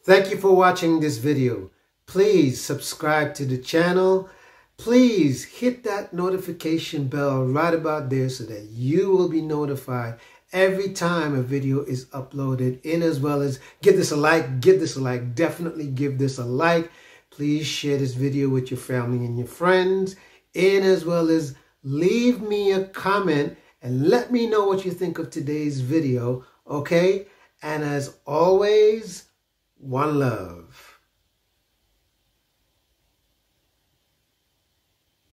Thank you for watching this video. Please subscribe to the channel. Please hit that notification bell right about there so that you will be notified every time a video is uploaded, in as well as give this a like, definitely give this a like. Please share this video with your family and your friends, in as well as leave me a comment and let me know what you think of today's video, okay? And as always, one love.